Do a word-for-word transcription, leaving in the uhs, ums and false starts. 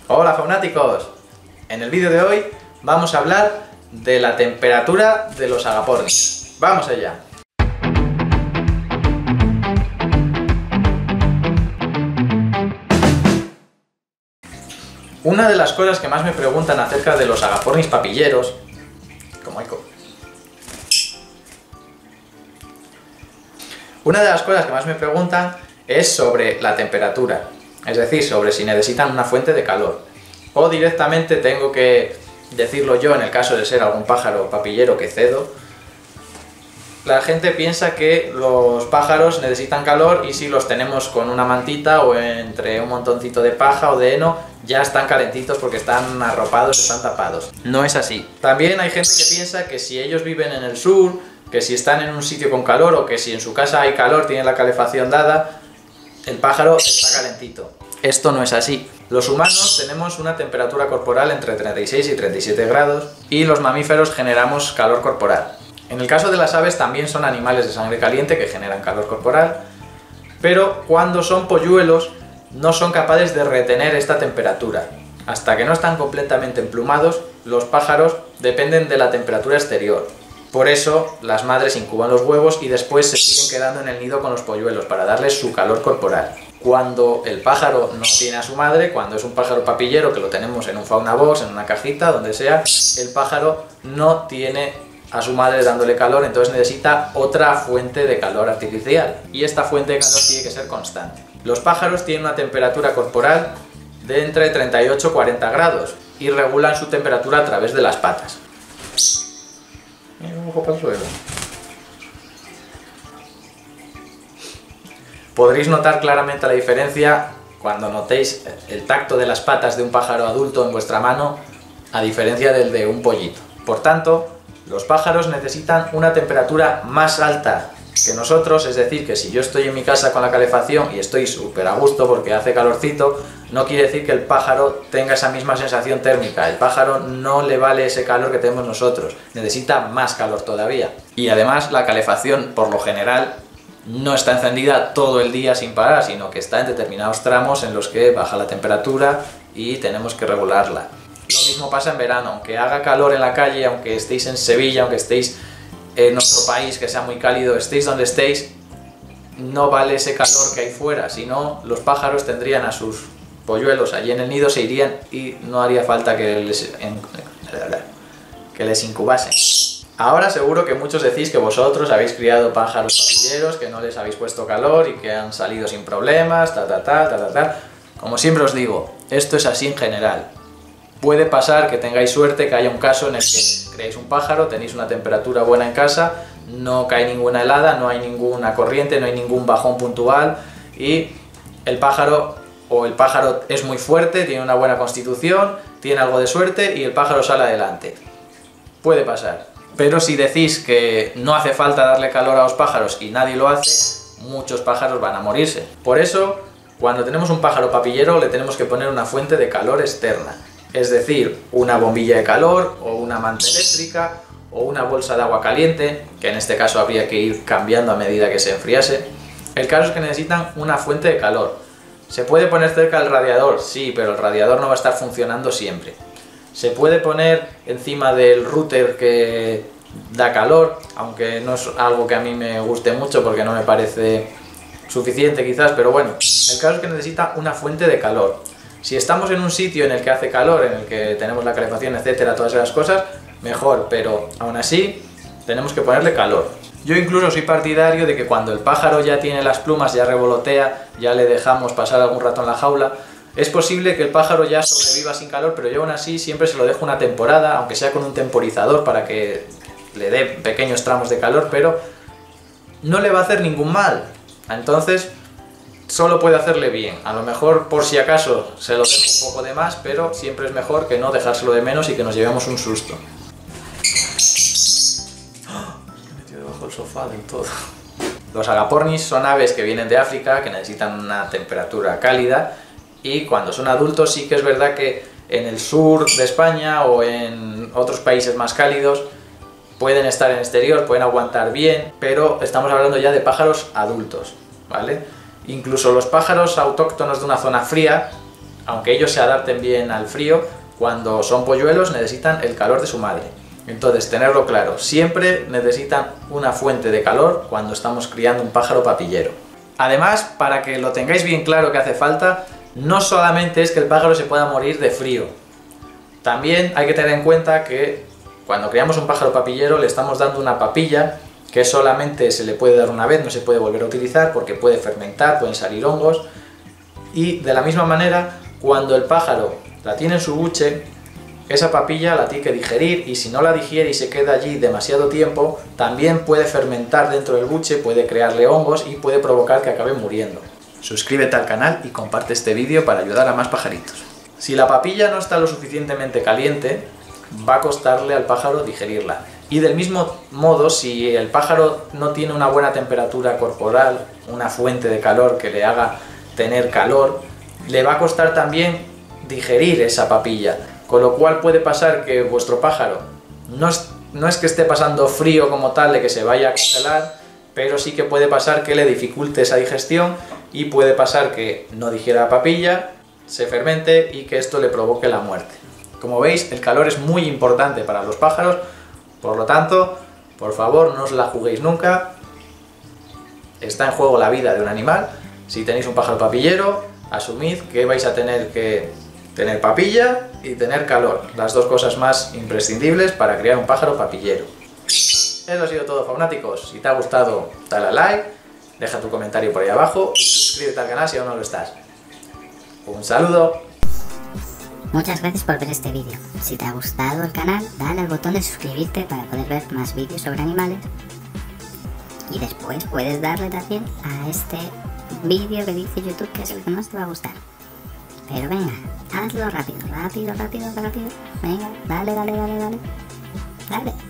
Hola faunáticos, en el vídeo de hoy vamos a hablar de la temperatura de los agapornis. ¡Vamos allá! Una de las cosas que más me preguntan acerca de los agapornis papilleros, como eco. Una de las cosas que más me preguntan es sobre la temperatura. Es decir, sobre si necesitan una fuente de calor. O directamente tengo que decirlo yo en el caso de ser algún pájaro papillero que cedo. La gente piensa que los pájaros necesitan calor y si los tenemos con una mantita o entre un montoncito de paja o de heno, ya están calentitos porque están arropados, están tapados. No es así. También hay gente que piensa que si ellos viven en el sur, que si están en un sitio con calor o que si en su casa hay calor, tienen la calefacción dada, el pájaro está calentito. Esto no es así. Los humanos tenemos una temperatura corporal entre treinta y seis y treinta y siete grados y los mamíferos generamos calor corporal. En el caso de las aves también son animales de sangre caliente que generan calor corporal, pero cuando son polluelos no son capaces de retener esta temperatura. Hasta que no están completamente emplumados, los pájaros dependen de la temperatura exterior. Por eso las madres incuban los huevos y después se siguen quedando en el nido con los polluelos para darles su calor corporal. Cuando el pájaro no tiene a su madre, cuando es un pájaro papillero que lo tenemos en un fauna box, en una cajita, donde sea, el pájaro no tiene a su madre dándole calor, entonces necesita otra fuente de calor artificial. Y esta fuente de calor tiene que ser constante. Los pájaros tienen una temperatura corporal de entre treinta y ocho y cuarenta grados y regulan su temperatura a través de las patas. Mira, un ojo para el suelo. Podréis notar claramente la diferencia cuando notéis el tacto de las patas de un pájaro adulto en vuestra mano a diferencia del de un pollito. Por tanto, los pájaros necesitan una temperatura más alta que nosotros, es decir, que si yo estoy en mi casa con la calefacción y estoy súper a gusto porque hace calorcito, no quiere decir que el pájaro tenga esa misma sensación térmica. El pájaro no le vale ese calor que tenemos nosotros, necesita más calor todavía. Y además la calefacción, por lo general, no está encendida todo el día sin parar, sino que está en determinados tramos en los que baja la temperatura y tenemos que regularla. Lo mismo pasa en verano, aunque haga calor en la calle, aunque estéis en Sevilla, aunque estéis en otro país que sea muy cálido, estéis donde estéis, no vale ese calor que hay fuera, si no los pájaros tendrían a sus polluelos allí en el nido, se irían y no haría falta que les, que les incubasen. Ahora seguro que muchos decís que vosotros habéis criado pájaros papilleros, que no les habéis puesto calor y que han salido sin problemas, ta ta ta ta ta ta. Como siempre os digo, esto es así en general. Puede pasar que tengáis suerte, que haya un caso en el que creáis un pájaro, tenéis una temperatura buena en casa, no cae ninguna helada, no hay ninguna corriente, no hay ningún bajón puntual y el pájaro o el pájaro es muy fuerte, tiene una buena constitución, tiene algo de suerte y el pájaro sale adelante. Puede pasar. Pero si decís que no hace falta darle calor a los pájaros y nadie lo hace, muchos pájaros van a morirse. Por eso, cuando tenemos un pájaro papillero le tenemos que poner una fuente de calor externa. Es decir, una bombilla de calor o una manta eléctrica o una bolsa de agua caliente, que en este caso habría que ir cambiando a medida que se enfriase. El caso es que necesitan una fuente de calor. ¿Se puede poner cerca del radiador? Sí, pero el radiador no va a estar funcionando siempre. Se puede poner encima del router que da calor, aunque no es algo que a mí me guste mucho porque no me parece suficiente quizás, pero bueno, el caso es que necesita una fuente de calor. Si estamos en un sitio en el que hace calor, en el que tenemos la calefacción, etcétera, todas esas cosas, mejor, pero aún así tenemos que ponerle calor. Yo incluso soy partidario de que cuando el pájaro ya tiene las plumas, ya revolotea, ya le dejamos pasar algún rato en la jaula, es posible que el pájaro ya sobreviva sin calor, pero yo aún así siempre se lo dejo una temporada, aunque sea con un temporizador para que le dé pequeños tramos de calor, pero no le va a hacer ningún mal. Entonces, solo puede hacerle bien. A lo mejor, por si acaso, se lo dejo un poco de más, pero siempre es mejor que no dejárselo de menos y que nos llevemos un susto. ¡Oh! Me he metido debajo del sofá del todo. Los agapornis son aves que vienen de África, que necesitan una temperatura cálida, y cuando son adultos sí que es verdad que en el sur de España o en otros países más cálidos pueden estar en exterior, pueden aguantar bien, pero estamos hablando ya de pájaros adultos, ¿vale? Incluso los pájaros autóctonos de una zona fría aunque ellos se adapten bien al frío, cuando son polluelos necesitan el calor de su madre. Entonces, tenerlo claro, siempre necesitan una fuente de calor cuando estamos criando un pájaro papillero. Además, para que lo tengáis bien claro que hace falta, no solamente es que el pájaro se pueda morir de frío. También hay que tener en cuenta que cuando criamos un pájaro papillero le estamos dando una papilla que solamente se le puede dar una vez, no se puede volver a utilizar porque puede fermentar, pueden salir hongos. Y de la misma manera, cuando el pájaro la tiene en su buche, esa papilla la tiene que digerir, y si no la digiere y se queda allí demasiado tiempo, también puede fermentar dentro del buche, puede crearle hongos y puede provocar que acabe muriendo. Suscríbete al canal y comparte este vídeo para ayudar a más pajaritos. Si la papilla no está lo suficientemente caliente, va a costarle al pájaro digerirla. Y del mismo modo, si el pájaro no tiene una buena temperatura corporal, una fuente de calor que le haga tener calor, le va a costar también digerir esa papilla. Con lo cual puede pasar que vuestro pájaro no es, no es que esté pasando frío como tal de que se vaya a congelar, pero sí que puede pasar que le dificulte esa digestión y puede pasar que no digiera la papilla, se fermente y que esto le provoque la muerte. Como veis, el calor es muy importante para los pájaros, por lo tanto, por favor, no os la juguéis nunca. Está en juego la vida de un animal. Si tenéis un pájaro papillero, asumid que vais a tener que tener papilla y tener calor, las dos cosas más imprescindibles para criar un pájaro papillero. Eso ha sido todo, faunáticos. Si te ha gustado, dale a like, deja tu comentario por ahí abajo y suscríbete al canal si aún no lo estás. Un saludo. Muchas gracias por ver este vídeo. Si te ha gustado el canal, dale al botón de suscribirte para poder ver más vídeos sobre animales. Y después puedes darle también a este vídeo que dice YouTube que es el que más te va a gustar. Pero venga, hazlo rápido, rápido, rápido, rápido. Venga, dale, dale, dale, dale. Dale.